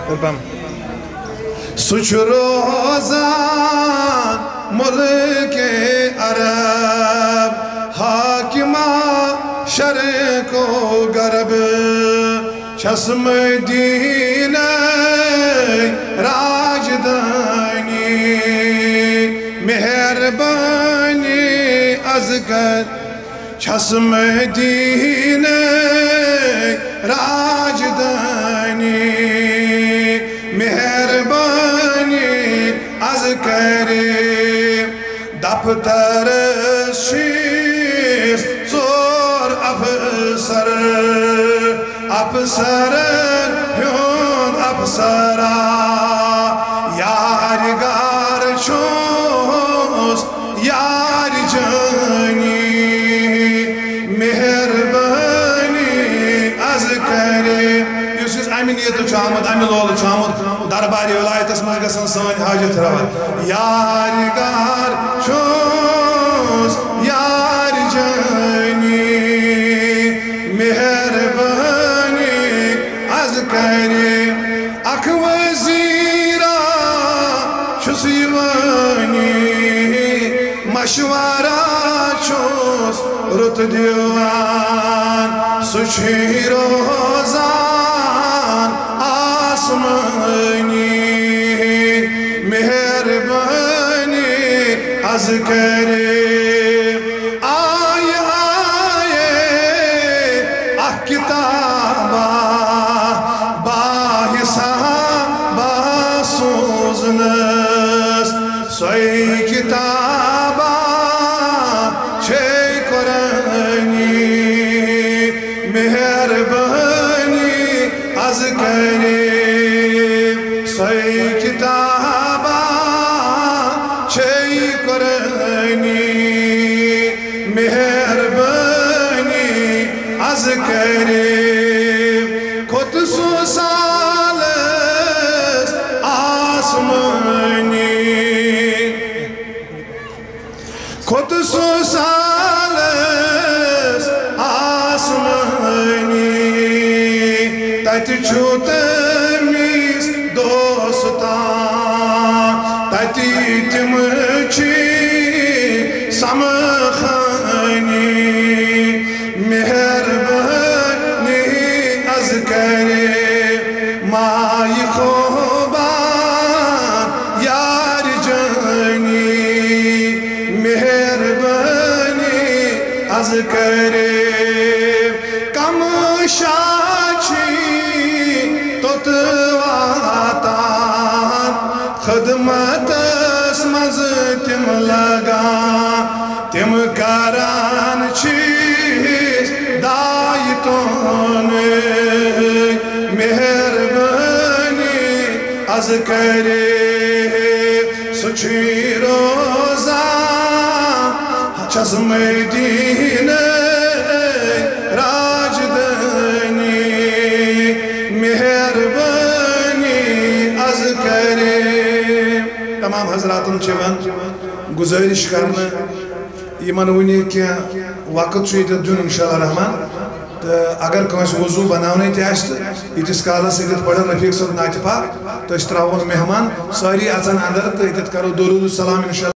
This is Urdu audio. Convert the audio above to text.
سچ روزان ملک عرب حاکمہ شرق و غرب چھس مدینہ راجدانی مہربانی از کر چھس مدینہ راجدانی مہربانی از کرے دفتر شیف زور افسر افسر ہون افسرا یارگار چھوس یار جانی مہربانی از کرے یس امہ نیت آمد امہ لول آمد دربار ولایتس مز گژھن سٲنۍ حاجت روا یارگار چھوس یار جانی مہربانی از کرے اکھ وزیرا چھس یوانی مشورہ چھوس رت دیوان سُہ چھُ روزان آسمانی مہربانی از کرے آئے اکھ کتابہ باحثہ باسوزنس سوئی کتابہ چھے قرآنی مہربانی از کرے سوئی کتابہ چھے قرآنی مہربانی از کرے خود سو سالس آسمانی خود سو سالس آسمانی تت چھو تمیز دوستان تتی تم چھی سمخانی مہربانی از کرے مائی خوبان یار جانی مہربانی از کرے کم شاچی توت واتان خدمت اسمز تم لگا تم کران چیز دائیتون مہربانی از کرے سچی روزان چھس مدینہ راجدانی مہربانی از کرے تمام حضراتن چون گزارش کرنا یمن ونی کی وقت چھ یہ دن انشاءاللہ رحمان تو اگر کنس وضو بناونے تہ یتس کالس یت پڑھن رفیق صاحب نعت پاک تو اس تراون مہمان ساری اژن اندر تو یت کرو درود السلام انشاءاللہ